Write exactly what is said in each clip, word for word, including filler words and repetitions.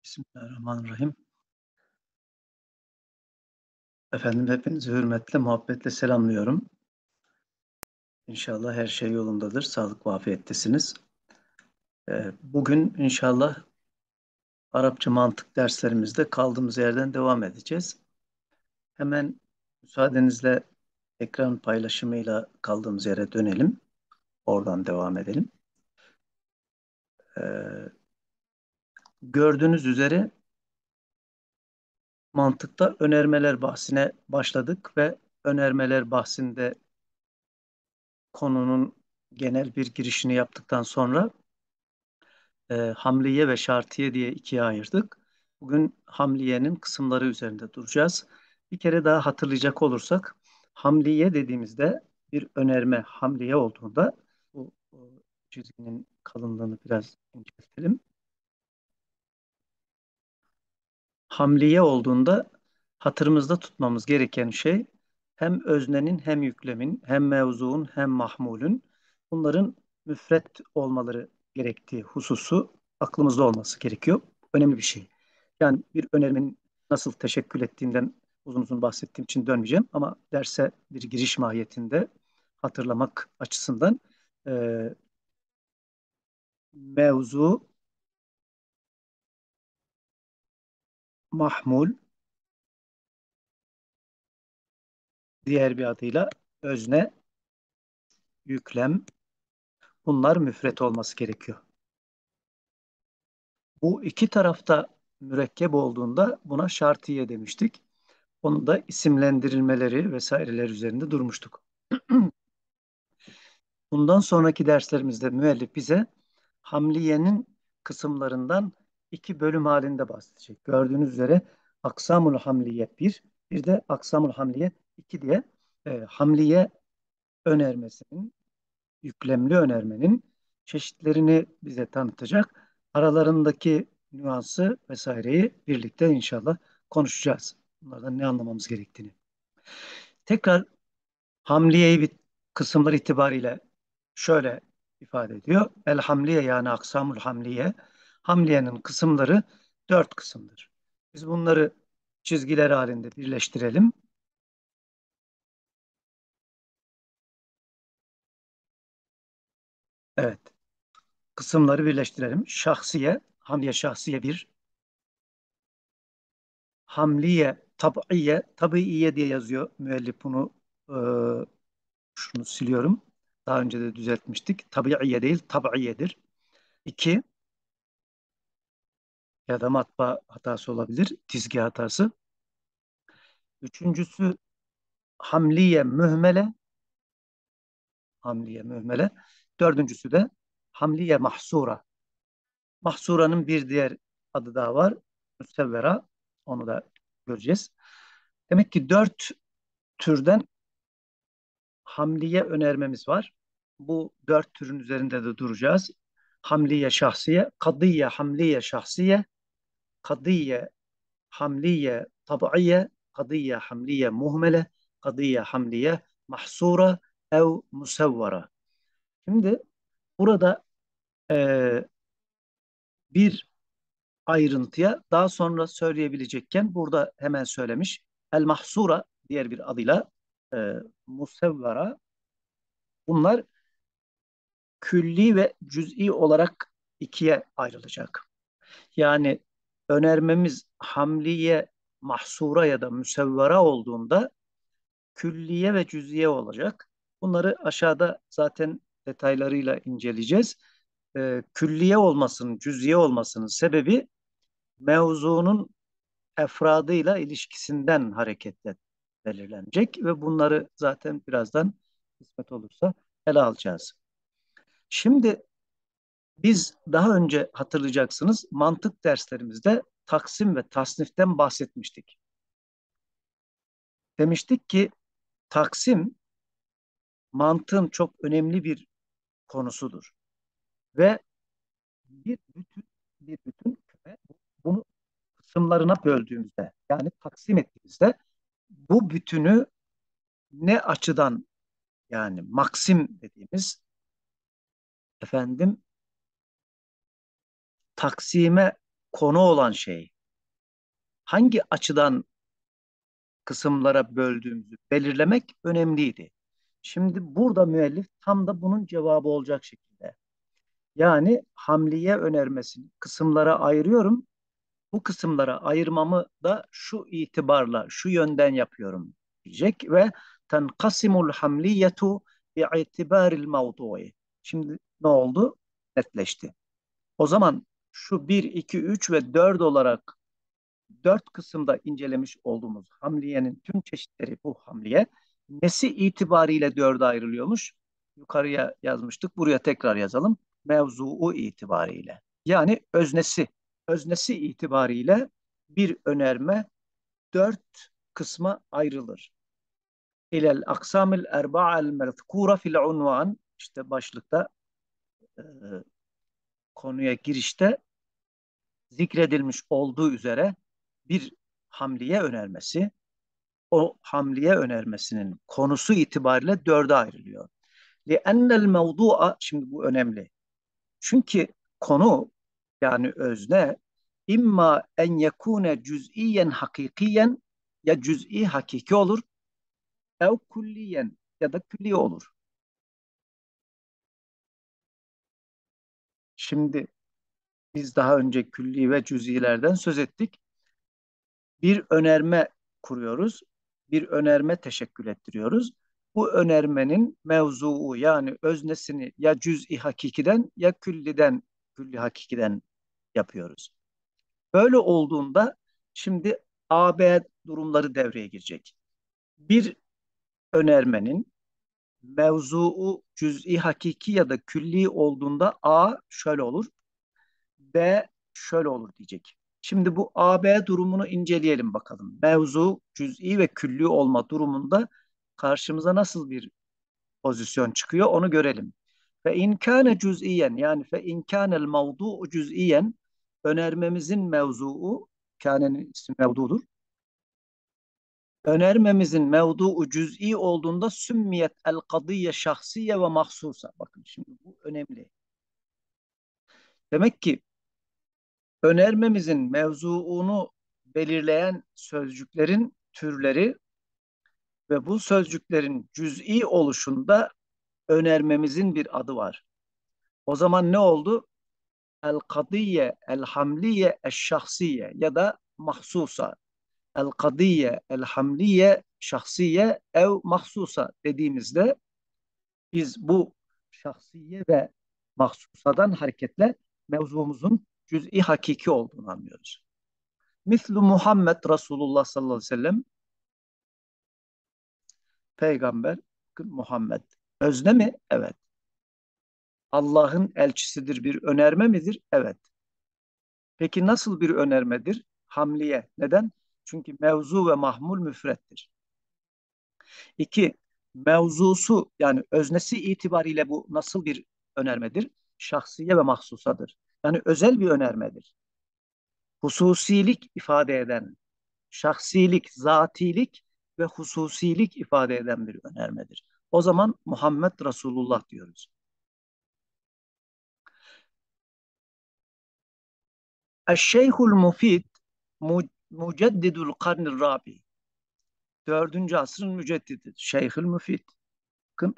Bismillahirrahmanirrahim. Efendim hepinizi hürmetle, muhabbetle selamlıyorum. İnşallah her şey yolundadır. Sağlık ve afiyettesiniz. Ee, bugün inşallah Arapça mantık derslerimizde kaldığımız yerden devam edeceğiz. Hemen müsaadenizle ekran paylaşımıyla kaldığımız yere dönelim. Oradan devam edelim. Ee, gördüğünüz üzere mantıkta önermeler bahsine başladık ve önermeler bahsinde konunun genel bir girişini yaptıktan sonra e, hamliye ve şartiye diye ikiye ayırdık. Bugün hamliyenin kısımları üzerinde duracağız. Bir kere daha hatırlayacak olursak, hamliye dediğimizde bir önerme hamliye olduğunda bu, bu çizginin kalınlığını biraz inceltelim. Hamliye olduğunda hatırımızda tutmamız gereken şey hem öznenin hem yüklemin hem mevzuun hem mahmulün bunların müfret olmaları gerektiği hususu aklımızda olması gerekiyor. Önemli bir şey. Yani bir önermenin nasıl teşekkül ettiğinden uzun uzun bahsettiğim için dönmeyeceğim ama derse bir giriş mahiyetinde hatırlamak açısından e, mevzu, mahmul, diğer bir adıyla özne, yüklem, bunlar müfret olması gerekiyor. Bu iki tarafta mürekkep olduğunda buna şartiye demiştik. Onu da isimlendirilmeleri vesaireler üzerinde durmuştuk. Bundan sonraki derslerimizde müellif bize hamliyenin kısımlarından iki bölüm halinde bahsedecek. Gördüğünüz üzere aksamul hamliye bir, bir de aksamul hamliye iki diye e, hamliye önermesinin, yüklemli önermenin çeşitlerini bize tanıtacak. Aralarındaki nüansı vesaireyi birlikte inşallah konuşacağız. Bunlardan ne anlamamız gerektiğini. Tekrar hamliyeyi bir kısımlar itibariyle şöyle ifade ediyor. El hamliye yani aksamul hamliye. Hamliyenin kısımları dört kısımdır. Biz bunları çizgiler halinde birleştirelim. Evet. Kısımları birleştirelim. Şahsiye, hamliye şahsiye bir, hamliye, tab'iye, tabiiye diye yazıyor müellif bunu. e, şunu siliyorum. Daha önce de düzeltmiştik. Tabiiye değil, tab'iyedir. İki, ya da matbaa hatası olabilir, dizgi hatası. Üçüncüsü hamliye mühmele, hamliye mühmele. Dördüncüsü de hamliye mahsura. Mahsuranın bir diğer adı daha var. Müsevvera. Onu da göreceğiz. Demek ki dört türden hamliye önermemiz var. Bu dört türün üzerinde de duracağız. Hamliye şahsiye, kadiye hamliye şahsiye, kadiye hamliye tab'iye, kadiye hamliye muhmele, kadiye hamliye mahsura ev musevvara. Şimdi burada e, bir ayrıntıya daha sonra söyleyebilecekken burada hemen söylemiş. El mahsura diğer bir adıyla e, musevvara, bunlar külli ve cüz'i olarak ikiye ayrılacak. Yani önermemiz hamliye, mahsura ya da müsevvera olduğunda külliye ve cüz'iye olacak. Bunları aşağıda zaten detaylarıyla inceleyeceğiz. Ee, külliye olmasının, cüz'iye olmasının sebebi mevzunun efradıyla ilişkisinden hareketle belirlenecek ve bunları zaten birazdan kısmet olursa ele alacağız. Şimdi biz daha önce hatırlayacaksınız mantık derslerimizde taksim ve tasniften bahsetmiştik. Demiştik ki taksim mantığın çok önemli bir konusudur ve bir bütün bir bütün küme bunu kısımlarına böldüğümüzde yani taksim ettiğimizde bu bütünü ne açıdan, yani maksim dediğimiz efendim taksime konu olan şey. Hangi açıdan kısımlara böldüğümüzü belirlemek önemliydi. Şimdi burada müellif tam da bunun cevabı olacak şekilde. Yani hamliye önermesini kısımlara ayırıyorum. Bu kısımlara ayırmamı da şu itibarla, şu yönden yapıyorum diyecek ve tenkasimul hamliyetu bi'itibaril mevdu'i. Şimdi ne oldu? Netleşti. O zaman şu bir, iki, üç ve dört olarak dört kısımda incelemiş olduğumuz hamliyenin tüm çeşitleri bu hamliye nesi itibariyle dörde ayrılıyormuş? Yukarıya yazmıştık. Buraya tekrar yazalım. Mevzuu itibariyle. Yani öznesi. Öznesi itibariyle bir önerme dört kısma ayrılır. İlel aksamil erba'al mezkura fil unvan. İşte başlıkta e, konuya girişte zikredilmiş olduğu üzere bir hamliye önermesi, o hamliye önermesinin konusu itibariyle dörde ayrılıyor. لِأَنَّ الْمَوْضُوءَ Şimdi bu önemli. Çünkü konu yani özne imma en yekune cüz'iyen hakikiyen ya cüz'i hakiki olur ev külliyen ya da külli olur. Şimdi biz daha önce külli ve cüz'ilerden söz ettik. Bir önerme kuruyoruz. Bir önerme teşekkül ettiriyoruz. Bu önermenin mevzuu yani öznesini ya cüz'i hakikiden ya külliden, külli hakikiden yapıyoruz. Böyle olduğunda şimdi A B durumları devreye girecek. Bir önermenin mevzuu cüz'i hakiki ya da külli olduğunda A şöyle olur, B şöyle olur diyecek. Şimdi bu A B durumunu inceleyelim bakalım. Mevzu cüz'i ve külli olma durumunda karşımıza nasıl bir pozisyon çıkıyor onu görelim. Fe in kâne cüz'iyen yani fe in kânel mevdu'u cüz'iyen önermemizin mevzuu kânenin ismi mevdudur. Önermemizin mevduu cüz'i olduğunda sümmiyet el kadiyye şahsiye ve mahsusa. Bakın şimdi bu önemli. Demek ki önermemizin mevzuunu belirleyen sözcüklerin türleri ve bu sözcüklerin cüz'i oluşunda önermemizin bir adı var. O zaman ne oldu? El kadiyye, el hamliye, el şahsiye ya da mahsusa. El kadiyye, el hamliye, şahsiye ev mahsusa dediğimizde biz bu şahsiye ve mahsusadan hareketle mevzumuzun cüz'i hakiki olduğunu anlıyoruz. Mislu Muhammed Resulullah sallallahu aleyhi ve sellem peygamber Muhammed. Özne mi? Evet. Allah'ın elçisidir bir önerme midir? Evet. Peki nasıl bir önermedir? Hamliye. Neden? Çünkü mevzu ve mahmul müfrettir. İki, mevzusu yani öznesi itibariyle bu nasıl bir önermedir? Şahsiye ve mahsusadır. Yani özel bir önermedir. Hususilik ifade eden, şahsilik, zatilik ve hususilik ifade eden bir önermedir. O zaman Muhammed Resulullah diyoruz. Eşşeyhul Mufid Muceddidul Karnir Rabi. Dördüncü asrın müceddidi. Şeyhül Müfid. Bakın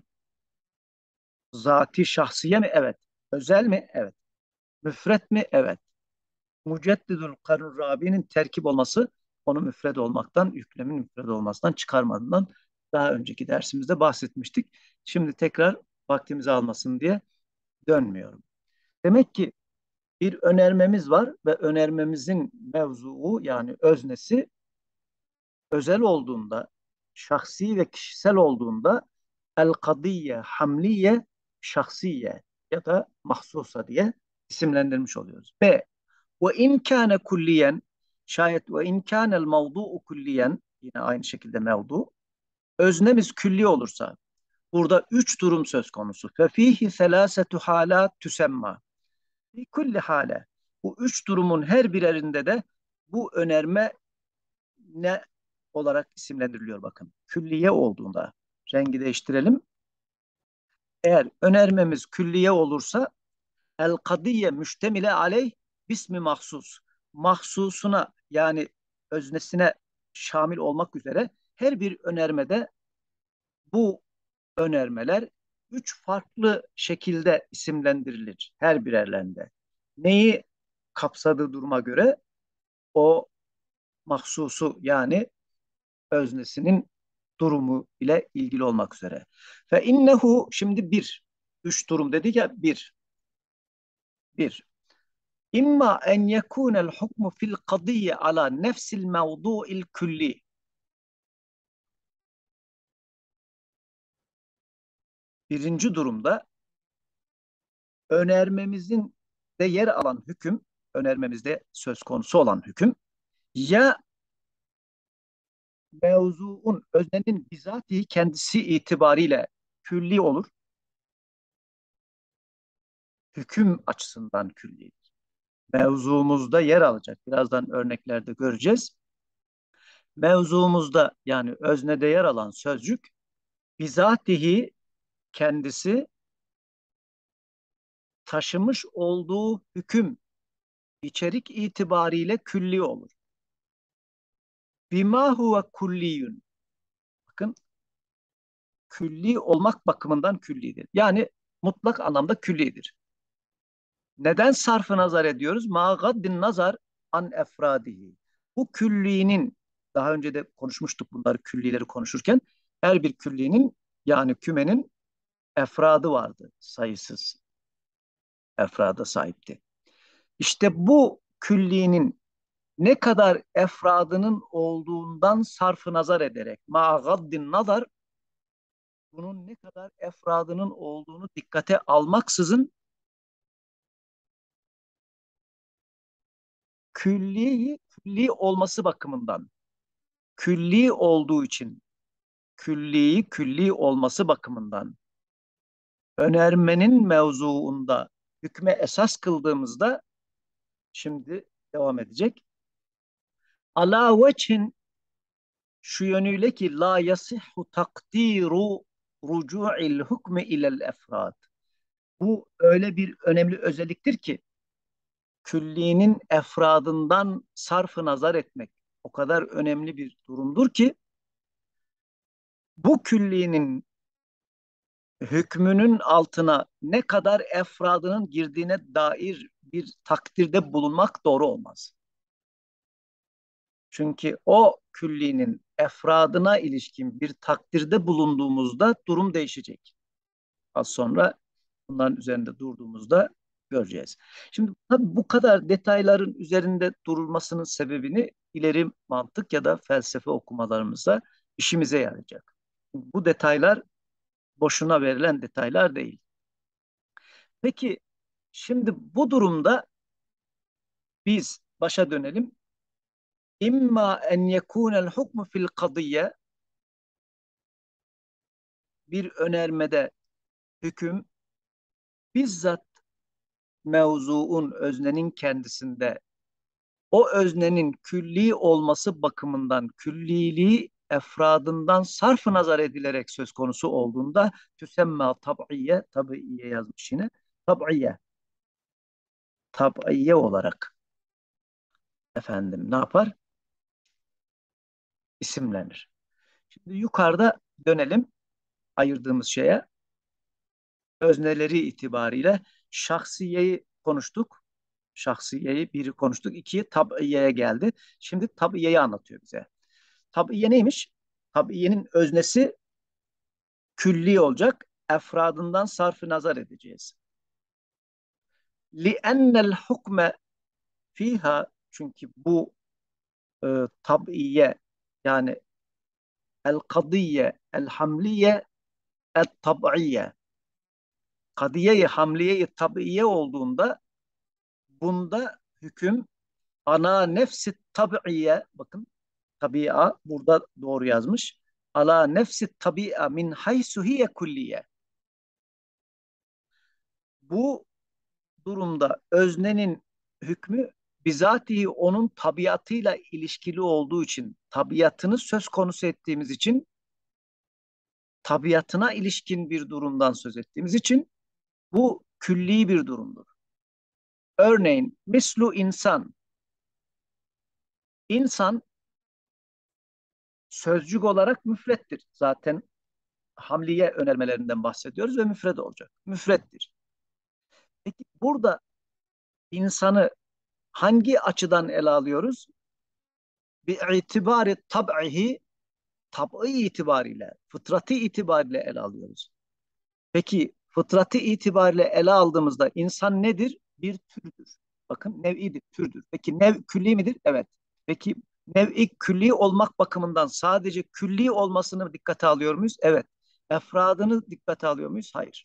zati şahsiye mi? Evet. Özel mi? Evet. Müfret mi? Evet. Muceddidül Karnir Rabi'nin terkip olması onu müfred olmaktan, yüklemin müfred olmasından çıkarmadığından daha önceki dersimizde bahsetmiştik. Şimdi tekrar vaktimizi almasın diye dönmüyorum. Demek ki bir önermemiz var ve önermemizin mevzuu yani öznesi özel olduğunda, şahsi ve kişisel olduğunda el-kadiyye, hamliye, şahsiye ya da mahsusa diye isimlendirmiş oluyoruz. B. Ve in kâne kulliyen şayet ve in kânel mevdu'u kulliyen yine aynı şekilde mevdu öznemiz külli olursa burada üç durum söz konusu. Fefihi selâsetu hâlât tüsemma. Fi kulli hale. Bu üç durumun her birerinde de bu önerme ne olarak isimlendiriliyor bakın. Külliye olduğunda rengi değiştirelim. Eğer önermemiz külliye olursa el kadiye müştemile aleyh bismi mahsus. mahsusuna yani öznesine şamil olmak üzere her bir önermede bu önermeler üç farklı şekilde isimlendirilir her birerlerinde. Neyi kapsadığı duruma göre o mahsusu yani öznesinin durumu ile ilgili olmak üzere. Fe innehu şimdi bir, üç durum dedik ya bir, bir. İmma en yekunel hukmu fil kadiyye ala nefsil mevdu'il külli. Birinci durumda önermemizin de yer alan hüküm, önermemizde söz konusu olan hüküm ya mevzuun, öznenin bizatihi kendisi itibariyle külli olur, hüküm açısından külli. Mevzumuzda yer alacak. Birazdan örneklerde göreceğiz. Mevzumuzda yani öznede yer alan sözcük bizatihi kendisi taşımış olduğu hüküm içerik itibariyle külli olur. Bima huve kulliyun. Bakın külli olmak bakımından küllidir. Yani mutlak anlamda küllidir. Neden sarfı nazar ediyoruz? Ma gaddin nazar an efradihi. Bu küllinin daha önce de konuşmuştuk bunları küllileri konuşurken her bir küllinin yani kümenin efradı vardı. Sayısız efrada sahipti. İşte bu küllinin ne kadar efradının olduğundan sarfı nazar ederek ma gaddin nazar bunun ne kadar efradının olduğunu dikkate almaksızın külli külli olması bakımından külli olduğu için külli külli olması bakımından önermenin mevzuunda hükme esas kıldığımızda şimdi devam edecek. Ala veçhin şu yönüyle ki la yasihhu takdiru rucu'il hukmi ilel efrad. Bu öyle bir önemli özelliktir ki küllinin efradından sarfı nazar etmek o kadar önemli bir durumdur ki bu küllinin hükmünün altına ne kadar efradının girdiğine dair bir takdirde bulunmak doğru olmaz. Çünkü o küllinin efradına ilişkin bir takdirde bulunduğumuzda durum değişecek. Az sonra bunların üzerinde durduğumuzda göreceğiz. Şimdi tabii bu kadar detayların üzerinde durulmasının sebebini ileri mantık ya da felsefe okumalarımızda işimize yarayacak. Bu detaylar boşuna verilen detaylar değil. Peki şimdi bu durumda biz başa dönelim. İmma en yekunel hukmu fil kadiyye bir önermede hüküm bizzat mevzuun öznenin kendisinde o öznenin külli olması bakımından külliliği efradından sarf nazar edilerek söz konusu olduğunda tüsemma tab'iyye tabiiye yazmış yine tab'iyye tab'iyye olarak efendim ne yapar? İsimlenir. Şimdi yukarıda dönelim ayırdığımız şeye. Özneleri itibariyle şahsiyeyi konuştuk. Şahsiyeyi biri konuştuk. İkiyi tab'iyeye geldi. Şimdi tab'iyeyi anlatıyor bize. Tab'iye neymiş? Tab'iyenin öznesi külli olacak. Efradından sarfı nazar edeceğiz. لِأَنَّ الْحُكْمَ fiha çünkü bu e, tab'iye yani el-kadiyye, el-hamliye, el-tab'iye kadiye-i hamliye-i tab'iye olduğunda bunda hüküm ana nefsi tabiiye bakın tabi'a burada doğru yazmış. Ala nefsi tabi'a min haysu hiye kulliye. Bu durumda öznenin hükmü bizatihi onun tabiatıyla ilişkili olduğu için tabiatını söz konusu ettiğimiz için tabiatına ilişkin bir durumdan söz ettiğimiz için bu külli bir durumdur. Örneğin mislu insan İnsan sözcük olarak müfrettir. Zaten hamliye önermelerinden bahsediyoruz ve müfred olacak. Müfrettir. Peki burada insanı hangi açıdan ele alıyoruz? Bir itibari tab'ihi, tab'ı itibariyle, fıtratı itibariyle ele alıyoruz. Peki fıtratı itibariyle ele aldığımızda insan nedir? Bir türdür. Bakın nev'idir, türdür. Peki nev külli midir? Evet. Peki nev'i külli olmak bakımından sadece külli olmasını dikkate alıyor muyuz? Evet. Efradını dikkate alıyor muyuz? Hayır.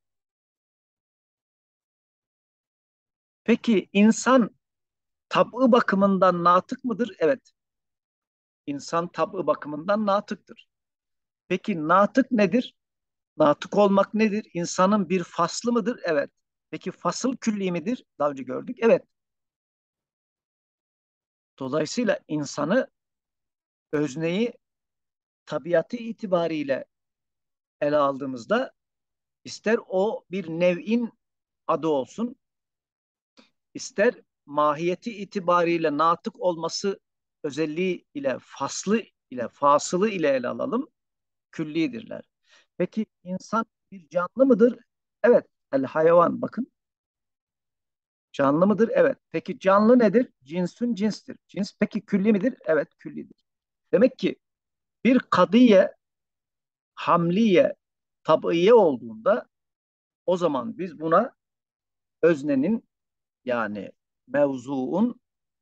Peki insan tab'ı bakımından natık mıdır? Evet. İnsan tab'ı bakımından natıktır. Peki natık nedir? Natık olmak nedir? İnsanın bir faslı mıdır? Evet. Peki fasıl külli midir? Daha önce gördük. Evet. Dolayısıyla insanı, özneyi tabiatı itibariyle ele aldığımızda ister o bir nev'in adı olsun, ister mahiyeti itibariyle natık olması özelliği ile faslı ile fasılı ile ele alalım, küllidirler. Peki insan bir canlı mıdır? Evet. El hayvan, bakın. Canlı mıdır? Evet. Peki canlı nedir? Cinsün cinstir. Cins peki külli midir? Evet, küllidir. Demek ki bir kadiye hamliye, tab'iye olduğunda o zaman biz buna öznenin, yani mevzuun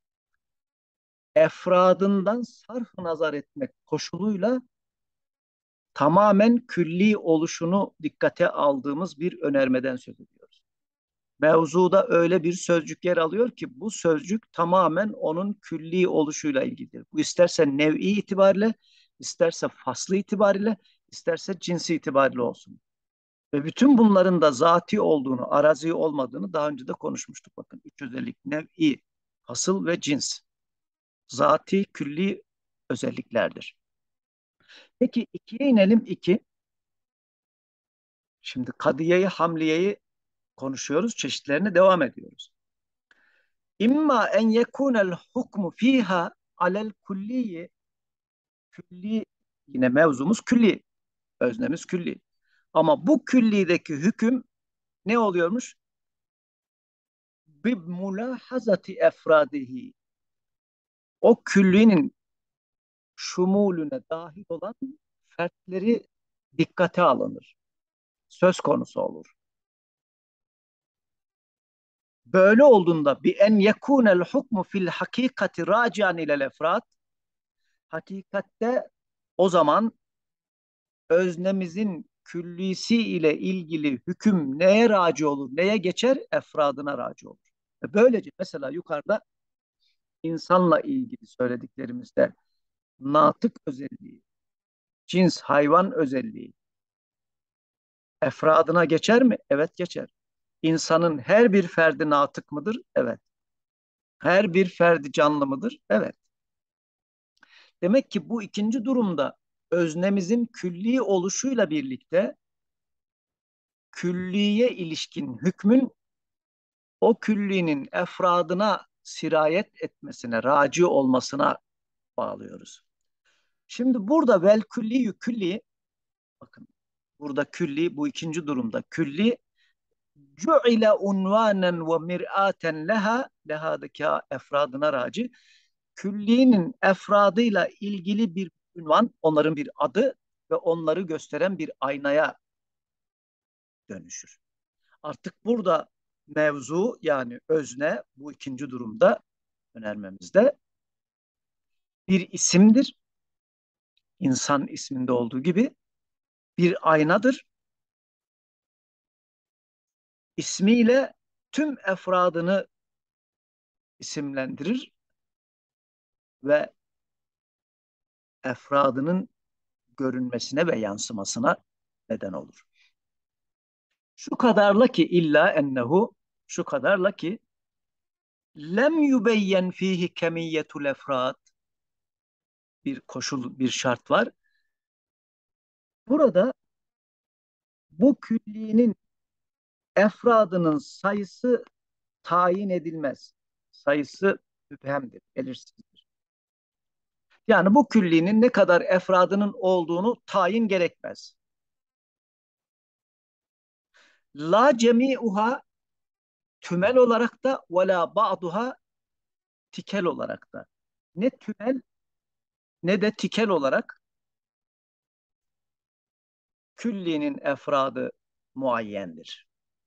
efradından sarf nazar etmek koşuluyla tamamen külli oluşunu dikkate aldığımız bir önermeden söz ediyoruz. Mevzuda öyle bir sözcük yer alıyor ki bu sözcük tamamen onun külli oluşuyla ilgilidir. Bu isterse nev'i itibariyle, isterse faslı itibariyle, isterse cinsi itibariyle olsun. Ve bütün bunların da zati olduğunu, arazi olmadığını daha önce de konuşmuştuk. Bakın üç özellik: nev'i, fasıl ve cins. Zati, külli özelliklerdir. Peki ikiye inelim, iki. Şimdi kadiyeyi, hamliyeyi konuşuyoruz, çeşitlerine devam ediyoruz. İmma en yekunel hukmu fiha alel külliyi, külli, yine mevzumuz külli, öznemiz külli. Ama bu küllideki hüküm ne oluyormuş? Bi mulahazati efradihi, o küllinin şumulüne dahil olan fertleri dikkate alınır. Söz konusu olur. Böyle olduğunda bi en yekunel hukmu fil hakikati racian ilel efrat, hakikatte o zaman öznemizin küllisi ile ilgili hüküm neye raci olur, neye geçer? Efradına raci olur. E böylece mesela yukarıda insanla ilgili söylediklerimizde natık özelliği, cins hayvan özelliği efradına geçer mi? Evet, geçer. İnsanın her bir ferdi natık mıdır? Evet. Her bir ferdi canlı mıdır? Evet. Demek ki bu ikinci durumda öznemizin külli oluşuyla birlikte külliye ilişkin hükmün o küllinin efradına sirayet etmesine, raci olmasına bağlıyoruz. Şimdi burada vel külli külli, bakın burada külli, bu ikinci durumda külli cu'ile unvanen ve mir'aten leha, lehadaki efradına raci, küllinin efradıyla ilgili bir ünvan, onların bir adı ve onları gösteren bir aynaya dönüşür. Artık burada mevzu, yani özne, bu ikinci durumda önermemizde bir isimdir. İnsan isminde olduğu gibi bir aynadır. İsmiyle tüm efradını isimlendirir ve efradının görünmesine ve yansımasına neden olur. Şu kadarla ki illa ennehu, şu kadarla ki lem yubeyyen fihi kemiyyetul efrad, bir koşul, bir şart var. Burada bu küllinin efradının sayısı tayin edilmez. Sayısı müphemdir, belirsizdir. Yani bu küllinin ne kadar efradının olduğunu tayin gerekmez. La cemi'uha tümel olarak da ve la ba'duha tikel olarak da. Ne tümel ne de tikel olarak küllinin efradı muayyendir.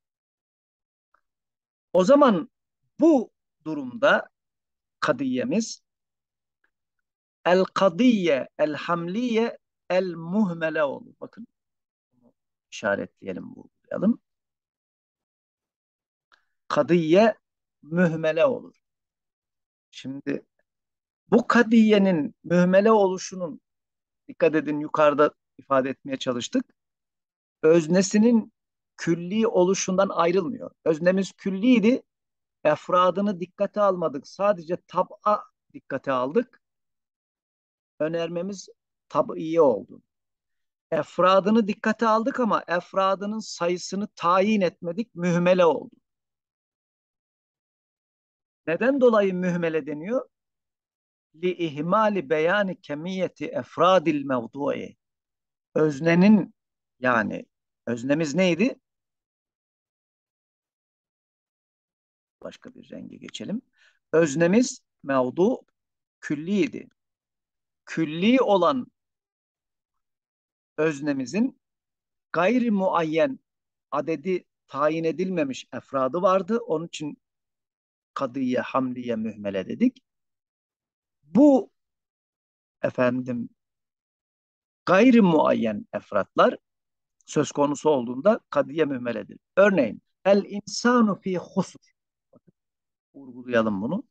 O zaman bu durumda kadiyemiz el kadiye el hamliye el muhmele olur. Bakın işaretleyelim, vurgulayalım. Kadiye mühmele olur. Şimdi bu kadiyenin mühmele oluşunun, dikkat edin, yukarıda ifade etmeye çalıştık, öznesinin külli oluşundan ayrılmıyor. Öznemiz külliydi, efradını dikkate almadık. Sadece tab'a dikkate aldık. Önermemiz tab'iye oldu. Efradını dikkate aldık ama efradının sayısını tayin etmedik, mühmele oldu. Neden dolayı mühmele deniyor? Li ihmali beyani kemiyeti efradil mevdu'i. Öznenin, yani öznemiz neydi? Başka bir renge geçelim. Öznemiz mevdu külliydi. Külli olan öznemizin gayri muayyen, adedi tayin edilmemiş efradı vardı. Onun için kadiye, hamliye, mühmele dedik. Bu efendim gayri muayyen efratlar söz konusu olduğunda kadiye mühmeledir. Örneğin el insanu fi husr. Vurgulayalım bunu.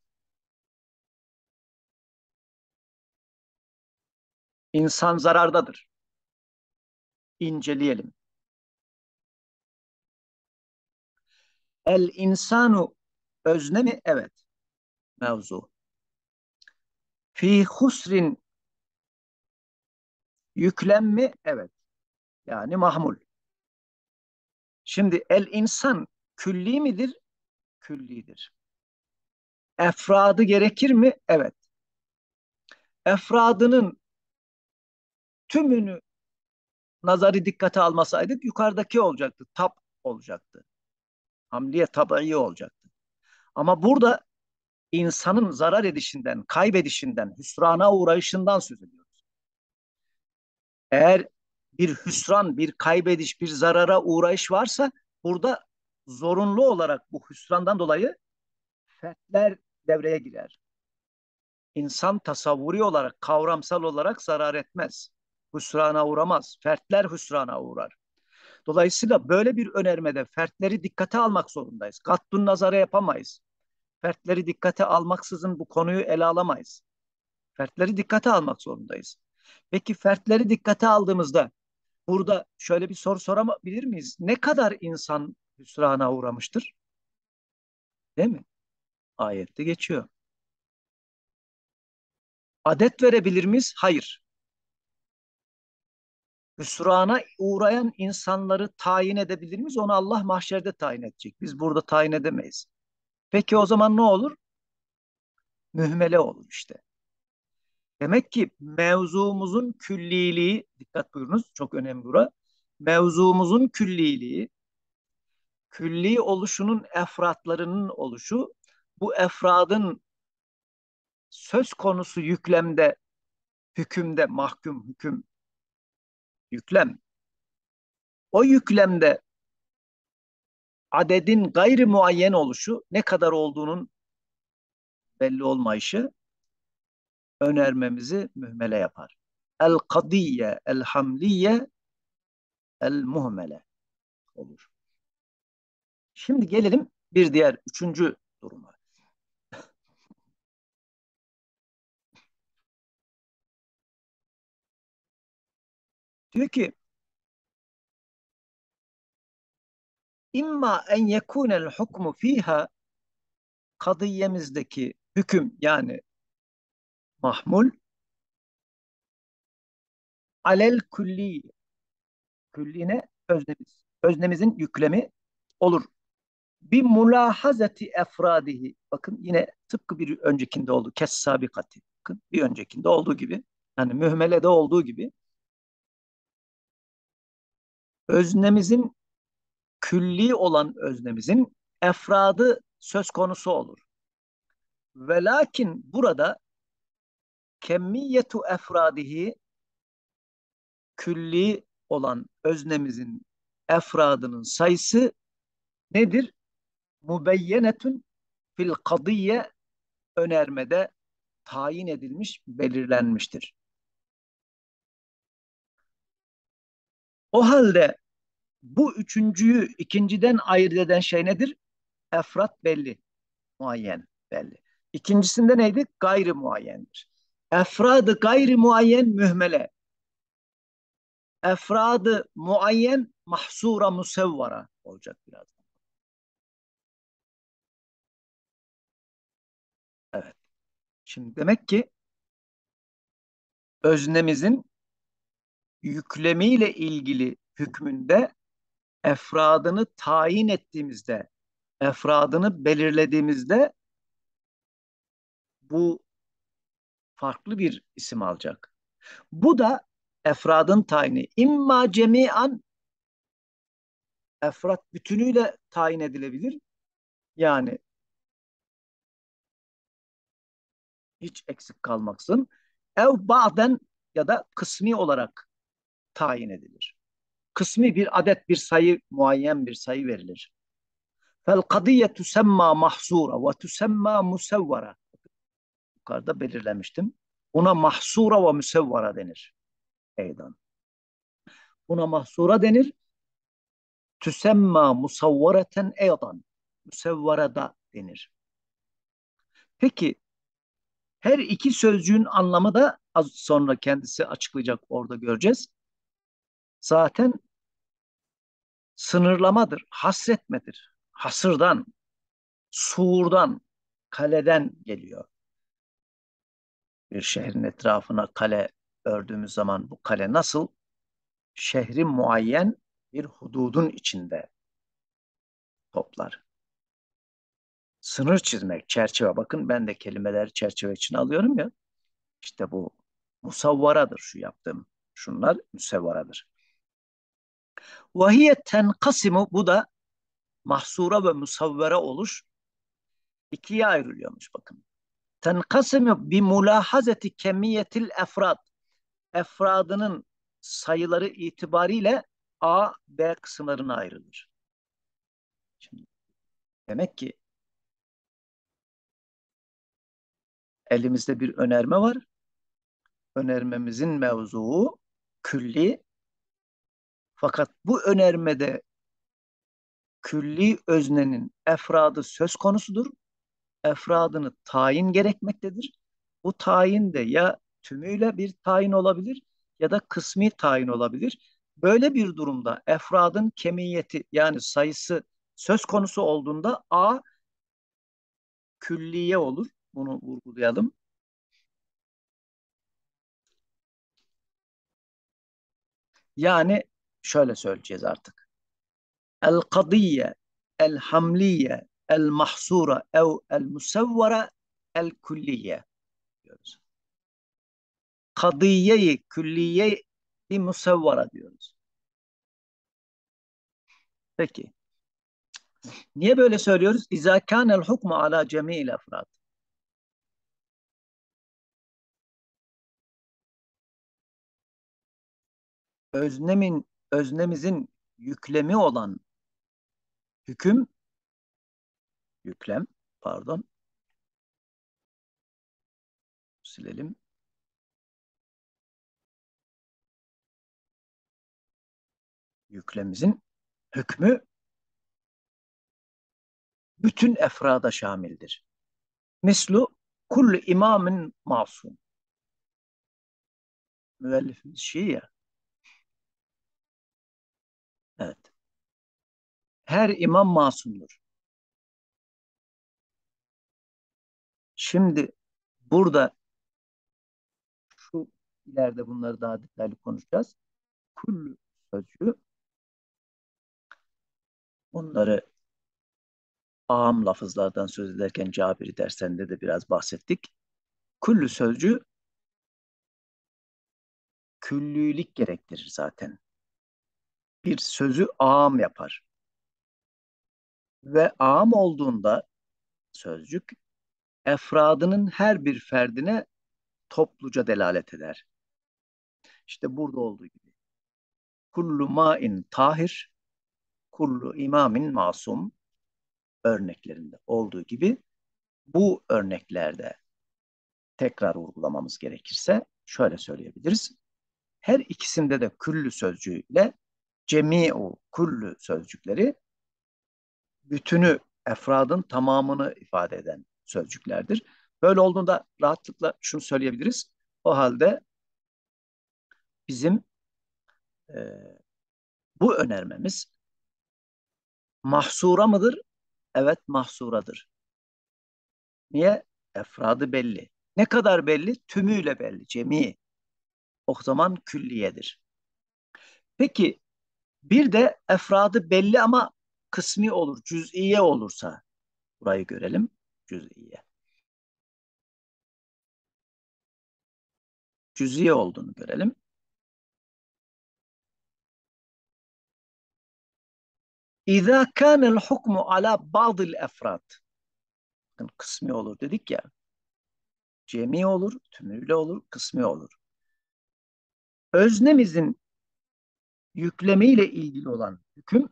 İnsan zarardadır. İnceleyelim. El insanu özne mi? Evet. Mevzu. Fi husrin yüklem mi? Evet. Yani mahmul. Şimdi el insan külli midir? Küllidir. Efradı gerekir mi? Evet. Efradının tümünü nazarı dikkate almasaydık yukarıdaki olacaktı. Tab olacaktı. Hamliye tabii olacaktı. Ama burada insanın zarar edişinden, kaybedişinden, hüsrana uğrayışından söz ediyoruz. Eğer bir hüsran, bir kaybediş, bir zarara uğrayış varsa burada zorunlu olarak bu hüsrandan dolayı fertler devreye girer. İnsan tasavvuri olarak, kavramsal olarak zarar etmez. Hüsrana uğramaz. Fertler hüsrana uğrar. Dolayısıyla böyle bir önermede fertleri dikkate almak zorundayız. Gaddun nazara yapamayız. Fertleri dikkate almaksızın bu konuyu ele alamayız. Fertleri dikkate almak zorundayız. Peki fertleri dikkate aldığımızda burada şöyle bir soru sorabilir miyiz? Ne kadar insan hüsrana uğramıştır? Değil mi? Ayette geçiyor. Adet verebilir miyiz? Hayır. Hüsrana uğrayan insanları tayin edebilir miyiz? Onu Allah mahşerde tayin edecek. Biz burada tayin edemeyiz. Peki o zaman ne olur? Mühmele olur işte. Demek ki mevzumuzun külliliği, dikkat buyurunuz, çok önemli bura. Mevzumuzun külliliği, külli oluşunun efratlarının oluşu, bu efradın söz konusu yüklemde, hükümde, mahkum, hüküm, yüklem. O yüklemde adedin gayri muayyen oluşu, ne kadar olduğunun belli olmayışı önermemizi mühmele yapar. El kadiye, el hamliye, el muhmele olur. Şimdi gelelim bir diğer üçüncü duruma. Diyor ki İmma en yekunel hukmu fiha, kadiyemizdeki hüküm yani mahmul alel külli, külline öznemiz. Öznemizin yüklemi olur. Bir mulahazati efradihi. Bakın yine tıpkı bir öncekinde oldu. Kes sabikati. Bakın bir öncekinde olduğu gibi, yani mühmelede olduğu gibi öznemizin, külli olan öznemizin efradı söz konusu olur. Ve lakin burada kemmiyetu efradihi, külli olan öznemizin efradının sayısı nedir? Mübeyyenetün fil kadiye, önermede tayin edilmiş, belirlenmiştir. O halde bu üçüncüyü ikinciden ayırt eden şey nedir? Efrat belli, muayyen belli. İkincisinde neydi? Gayri muayyendir. Efradı gayri muayyen mühmele. Efradı muayyen mahsura musevvara olacak biraz. Evet. Şimdi demek ki öznemizin yüklemiyle ilgili hükmünde efradını tayin ettiğimizde, efradını belirlediğimizde bu farklı bir isim alacak. Bu da efradın tayini. İmma cemian, efrat bütünüyle tayin edilebilir. Yani hiç eksik kalmaksın. Ev ba'den, ya da kısmi olarak tayin edilir. Kısmi bir adet, bir sayı, muayyen bir sayı verilir. Fel kadiye tusemma mahsura ve tusemma musevvara. Yukarıda belirlemiştim. Buna mahsura ve musevvara denir. Eydan. Buna mahsura denir. Tüsemma musavvareten eydan. Musevvarada denir. Peki her iki sözcüğün anlamı da az sonra kendisi açıklayacak, orada göreceğiz. Zaten sınırlamadır, hasretmedir. Hasırdan, surdan, kaleden geliyor. Bir şehrin etrafına kale ördüğümüz zaman bu kale nasıl? Şehrin muayyen bir hududun içinde toplar. Sınır çizmek, çerçeve. Bakın ben de kelimeleri çerçeve için alıyorum ya. İşte bu musavvaradır şu yaptığım. Şunlar musavvaradır. Vahiye tenkasimu, bu da mahsura ve musavvere oluş ikiye ayrılıyormuş bakın. Tenkasimu bi mulahazeti kemiyetil efrad. Efradının sayıları itibariyle A, B kısımlarına ayrılır. Şimdi demek ki elimizde bir önerme var. Önermemizin mevzuu külli. Fakat bu önermede külli öznenin efradı söz konusudur. Efradını tayin gerekmektedir. Bu tayin de ya tümüyle bir tayin olabilir ya da kısmi tayin olabilir. Böyle bir durumda efradın kemiyeti, yani sayısı söz konusu olduğunda A külliye olur. Bunu vurgulayalım. Yani şöyle söyleyeceğiz artık. El kadiye, el hamliye, el mahsura ev el musevvara, el külliye diyoruz. Kadiye-i külliye-i musevvara diyoruz. Peki. Niye böyle söylüyoruz? İzâ kânel hukmu alâ cemî'il efrad. Öznemin, öznemizin yüklemi olan hüküm, yüklem, pardon, silelim. Yüklemimizin hükmü bütün efrada şamildir. Mislu kullu imamin masum. Müellifimiz Şii ya. Evet. Her imam masumdur. Şimdi burada şu, ileride bunları daha detaylı konuşacağız. Kullu sözcüğü, bunları ağam lafızlardan söz ederken Cabiri derslerinde de biraz bahsettik. Küllü sözcüğü küllülik gerektirir zaten. Bir sözü âam yapar. Ve âam olduğunda sözcük efradının her bir ferdine topluca delalet eder. İşte burada olduğu gibi. Kullu ma'in tahir, kullu imamin masum örneklerinde olduğu gibi bu örneklerde tekrar vurgulamamız gerekirse şöyle söyleyebiliriz. Her ikisinde de küllü sözcüğüyle cemi'u küllü sözcükleri bütünü, efradın tamamını ifade eden sözcüklerdir. Böyle olduğunda rahatlıkla şunu söyleyebiliriz. O halde bizim e, bu önermemiz mahsura mıdır? Evet, mahsuradır. Niye? Efradı belli. Ne kadar belli? Tümüyle belli. Cemi. O zaman külliyedir. Peki bir de efradı belli ama kısmi olur, cüz'iye olursa burayı görelim. Cüz'iye. Cüz'iye olduğunu görelim. İzâ kânel hukmu alâ ba'dil efrad. Kısmi olur dedik ya. Cemi olur, tümüyle olur, kısmi olur. Öznemizin yüklemiyle ilgili olan hüküm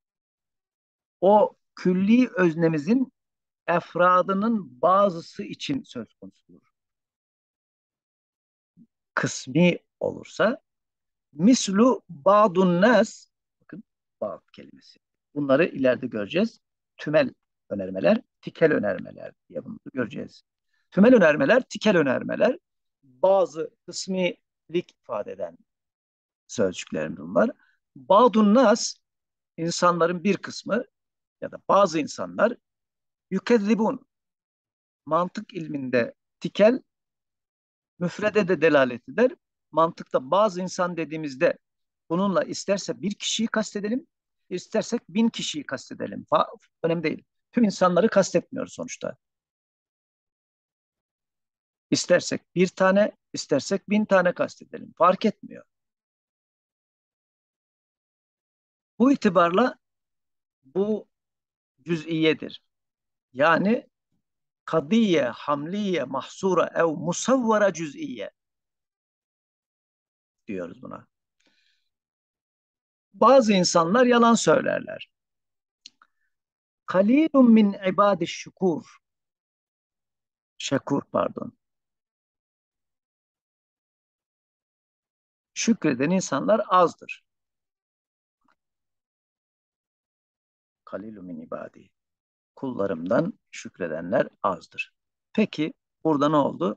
o külli öznemizin efradının bazısı için söz konusudur. Kısmi olursa mislu ba'dun nas, bakın ba'd kelimesi. Bunları ileride göreceğiz. Tümel önermeler, tikel önermeler diye bunu göreceğiz. Tümel önermeler, tikel önermeler bazı kısmilik ifade eden sözcüklerimiz bunlar. Ba'dun nas insanların bir kısmı ya da bazı insanlar yükezzibun mantık ilminde tikel müfrede de delalet eder. Mantıkta bazı insan dediğimizde bununla isterse bir kişiyi kastedelim, istersek bin kişiyi kastedelim. Önemli değil. Tüm insanları kastetmiyoruz sonuçta. İstersek bir tane, istersek bin tane kastedelim. Fark etmiyor. Bu itibarla bu cüz'iyedir. Yani kadiye, hamliye, mahsura ev musavvara cüz'iye diyoruz buna. Bazı insanlar yalan söylerler. Kalilun min ibadi şukur. Şekur pardon. Şükreden insanlar azdır. Kalilun min ibadi. Kullarımdan şükredenler azdır. Peki burada ne oldu?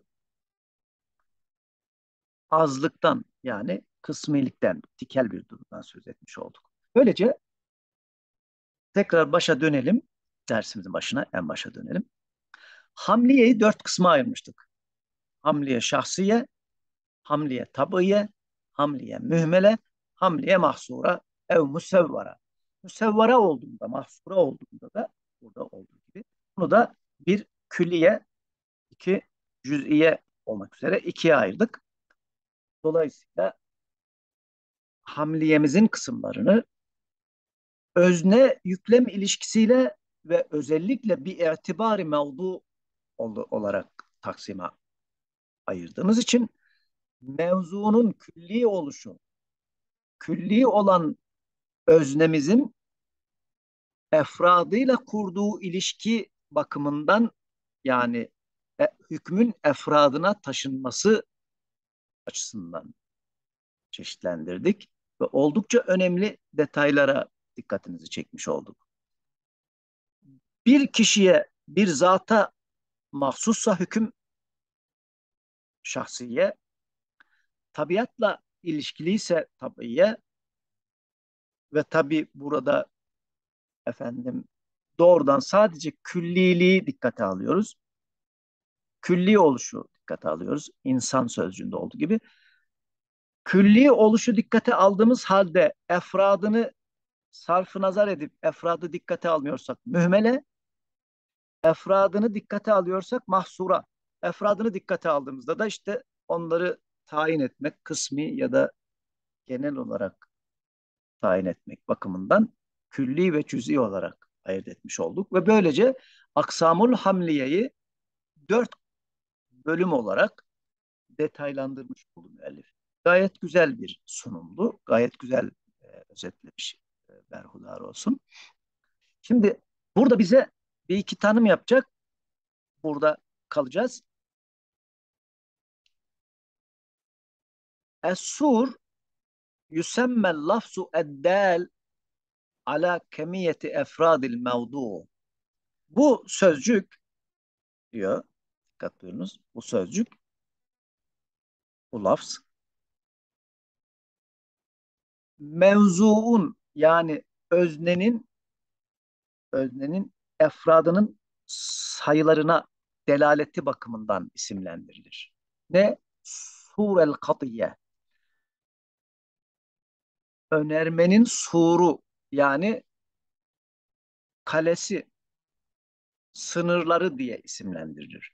Azlıktan yani kısmilikten, tikel bir durumdan söz etmiş olduk. Böylece tekrar başa dönelim. Dersimizin başına en başa dönelim. Hamliyeyi dört kısma ayırmıştık. Hamliye şahsiye, hamliye tabiye, hamliye mühmele, hamliye mahsura, ev musevvara. Musevvara olduğunda, mahsura olduğunda da burada olduğu gibi bunu da bir külliye, iki cüz'iye olmak üzere ikiye ayırdık. Dolayısıyla hamliyemizin kısımlarını özne yüklem ilişkisiyle ve özellikle bir itibari mevdu olarak taksime ayırdığımız için mevzunun külli oluşu, külli olan öznemizin efradıyla kurduğu ilişki bakımından yani e, hükmün efradına taşınması açısından çeşitlendirdik ve oldukça önemli detaylara dikkatinizi çekmiş olduk. Bir kişiye, bir zata mahsussa hüküm şahsiye, tabiatla ilişkiliyse tabiye ve tabi burada efendim doğrudan sadece külliliği dikkate alıyoruz. Külli oluşu dikkate alıyoruz. İnsan sözcüğünde olduğu gibi. Külli oluşu dikkate aldığımız halde efradını sarfı nazar edip efradı dikkate almıyorsak mühmele, efradını dikkate alıyorsak mahsura. Efradını dikkate aldığımızda da işte onları tayin etmek, kısmi ya da genel olarak tayin etmek bakımından külli ve cüz'i olarak ayırt etmiş olduk. Ve böylece aksamul hamliyeyi dört bölüm olarak detaylandırmış oldu müellif. Gayet güzel bir sunumdu. Gayet güzel e, özetlemiş. E, berhudar olsun. Şimdi burada bize bir iki tanım yapacak. Burada kalacağız. Es-sur yüsemmel lafzu eddal ala kemiyeti efradil mevdu. Bu sözcük diyor, dikkat buyurunuz. Bu sözcük, bu lafz mevzuun yani öznenin öznenin efradının sayılarına delaleti bakımından isimlendirilir. Ne? Surel katiye. Önermenin suru yani kalesi, sınırları diye isimlendirilir.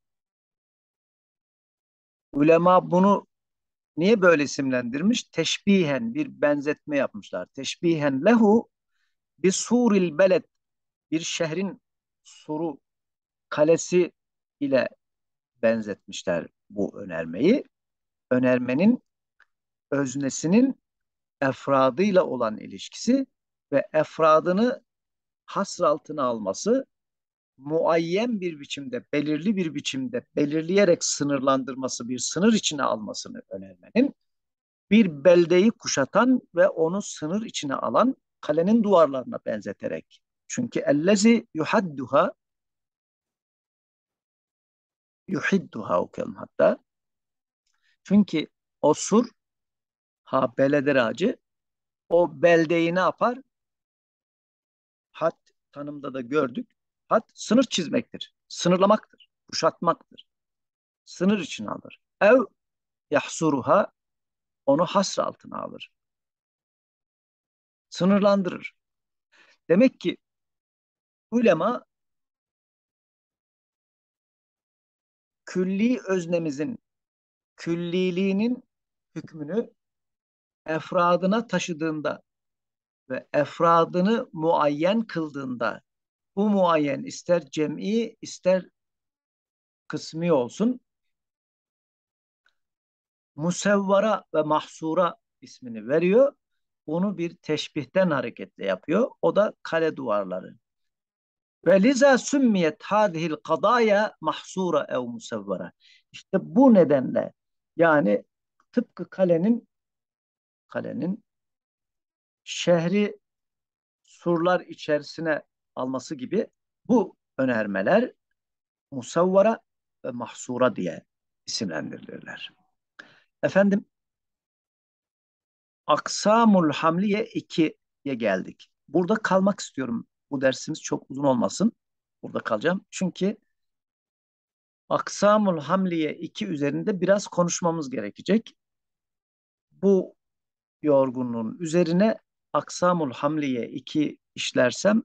Ulema bunu niye böyle isimlendirmiş? Teşbihen bir benzetme yapmışlar. Teşbihen lehu bir suril beled, bir şehrin suru, kalesi ile benzetmişler bu önermeyi. Önermenin öznesinin efradıyla olan ilişkisi ve efradını hasr altına alması, muayyen bir biçimde, belirli bir biçimde belirleyerek sınırlandırması, bir sınır içine almasını önermenin, bir beldeyi kuşatan ve onu sınır içine alan kalenin duvarlarına benzeterek. Çünkü ellezi yuhadduha, yuhidduha o kelime hatta. Çünkü o sur, ha beleder ağacı, o beldeyi ne yapar? Had tanımda da gördük. Had sınır çizmektir, sınırlamaktır, kuşatmaktır. Sınır içine alır. Ev yahsuruha, onu hasr altına alır. Sınırlandırır. Demek ki ulema külli öznemizin külliliğinin hükmünü efradına taşıdığında ve efradını muayyen kıldığında, bu muayyen ister cem'i ister kısmi olsun, musevvara ve mahsura ismini veriyor. Bunu bir teşbihten hareketle yapıyor. O da kale duvarları. Ve liza sümmiyet hadihil kadaya mahsura ev musevvara. İşte bu nedenle yani tıpkı kalenin kalenin şehri surlar içerisine alması gibi bu önermeler musavvara ve mahsura diye isimlendirilirler. Efendim, Aksamul Hamliye ikiye geldik. Burada kalmak istiyorum. Bu dersimiz çok uzun olmasın. Burada kalacağım. Çünkü Aksamul Hamliye iki üzerinde biraz konuşmamız gerekecek. Bu yorgunluğun üzerine Aksamul Hamliye iki işlersem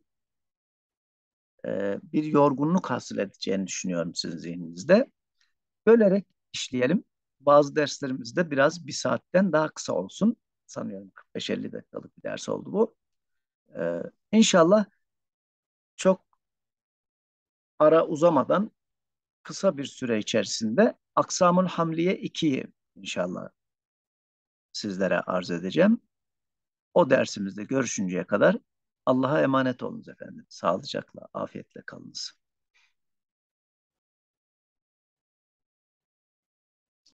e, bir yorgunluk hasıl edeceğini düşünüyorum sizin zihninizde. Bölerek işleyelim. Bazı derslerimizde biraz bir saatten daha kısa olsun. Sanıyorum kırk beş elli dakikalık bir ders oldu bu. Ee, İnşallah çok ara uzamadan kısa bir süre içerisinde Aksamul Hamliye ikiyi inşallah sizlere arz edeceğim. O dersimizde görüşünceye kadar Allah'a emanet olunuz efendim. Sağlıcakla, afiyetle kalınız.